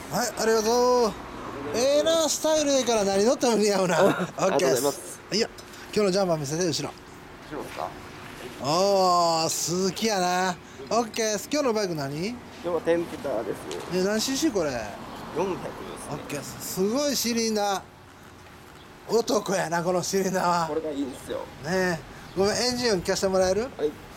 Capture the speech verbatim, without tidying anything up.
はい、ありがとう。ええな、スタイルええから何乗っても似合うな。オッケーです。いや、今日のジャンパー見せて、後ろ。 後ろですか。 おー、鈴木やな。オッケーです。今日のバイク何？ 今日はテンプターです。 え、何 シーシー これ？ よんひゃくですオッね。 ケーです。すごいシリンダー。男やな、このシリンダーは。 これがいいんですよ。 ねえ。ごめん、エンジン音聞かせてもらえる？ はい。